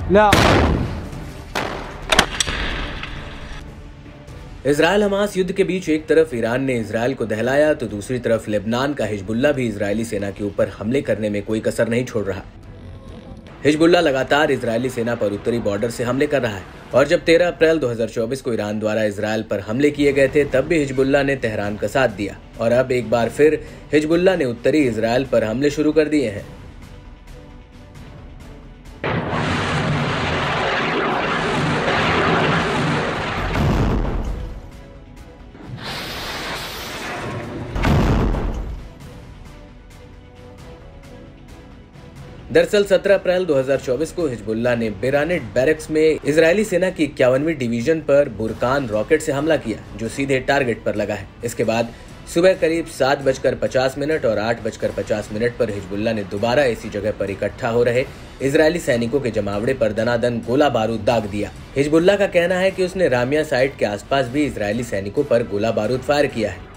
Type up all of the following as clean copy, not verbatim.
Israel Hamas युद्ध के बीच एक तरफ ईरान ने इजरायल को दहलाया तो दूसरी तरफ लेबनान का हिजबुल्लाह भी इजरायली सेना के ऊपर हमले करने में कोई कसर नहीं छोड़ रहा। हिजबुल्लाह लगातार इजरायली सेना पर उत्तरी बॉर्डर से हमले कर रहा है और जब 13 अप्रैल 2024 को ईरान द्वारा इजरायल पर हमले किए गए थे तब भी हिजबुल्लाह ने तेहरान का साथ दिया और अब एक बार फिर हिजबुल्लाह ने उत्तरी इजरायल पर हमले शुरू कर दिए हैं। दरअसल 17 अप्रैल 2024 को हिजबुल्लाह ने बेरानेट बैरक्स में इजरायली सेना की 51वीं डिवीजन पर बुरकान रॉकेट से हमला किया जो सीधे टारगेट पर लगा है। इसके बाद सुबह करीब 7:50 और 8:50 पर हिजबुल्लाह ने दोबारा इसी जगह पर इकट्ठा हो रहे इजरायली सैनिकों के जमावड़े पर दनादन गोला बारूद दाग दिया। हिजबुल्लाह का कहना है कि उसने रामिया साइट के आसपास भी इजरायली सैनिकों पर गोला बारूद फायर किया है।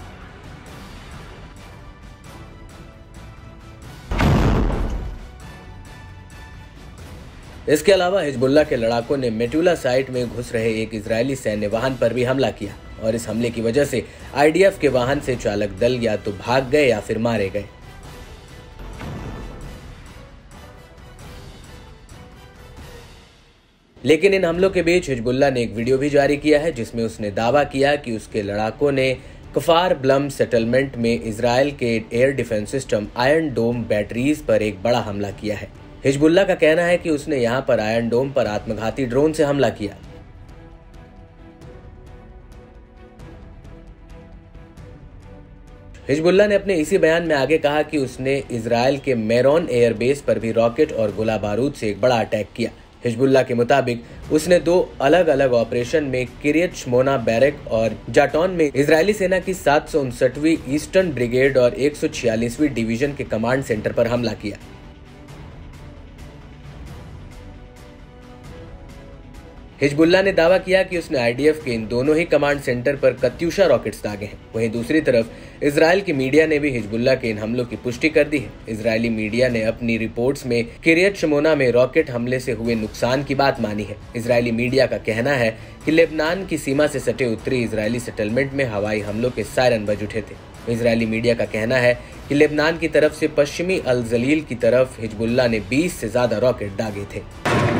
इसके अलावा हिजबुल्लाह के लड़ाकों ने मेटुला साइट में घुस रहे एक इजरायली सैन्य वाहन पर भी हमला किया और इस हमले की वजह से आईडीएफ के वाहन से चालक दल या तो भाग गए या फिर मारे गए। लेकिन इन हमलों के बीच हिजबुल्लाह ने एक वीडियो भी जारी किया है जिसमें उसने दावा किया कि उसके लड़ाकों ने कफार ब्लम सेटलमेंट में इजरायल के air defence system Iron Dome batteries पर एक बड़ा हमला किया है। हिजबुल्लाह का कहना है कि उसने यहां पर आयरन डोम पर आत्मघाती ड्रोन से हमला किया। हिजबुल्लाह ने अपने इसी बयान में आगे कहा कि उसने इजरायल के मेरोन एयरबेस पर भी रॉकेट और गोला बारूद से एक बड़ा अटैक किया। हिजबुल्लाह के मुताबिक उसने 2 अलग अलग ऑपरेशन में किरियत शमोना बैरक और जाटौन में इजरायली सेना की 759वीं ईस्टर्न ब्रिगेड और 146वीं डिवीजन के कमांड सेंटर पर हमला किया। हिजबुल्लाह ने दावा किया कि उसने आईडीएफ के इन दोनों ही कमांड सेंटर पर कत्यूशा रॉकेट्स दागे हैं। वहीं दूसरी तरफ इजरायल की मीडिया ने भी हिजबुल्लाह के इन हमलों की पुष्टि कर दी है। इजरायली मीडिया ने अपनी रिपोर्ट्स में किरियत शमोना में रॉकेट हमले से हुए नुकसान की बात मानी है। इजरायली मीडिया का कहना है कि लेबनान की सीमा से सटे उत्तरी इजरायली सेटलमेंट में हवाई हमलों के सायरन बज उठे थे। इजरायली मीडिया का कहना है कि लेबनान की तरफ से पश्चिमी अल जलील की तरफ हिजबुल्लाह ने 20 से ज्यादा रॉकेट दागे थे।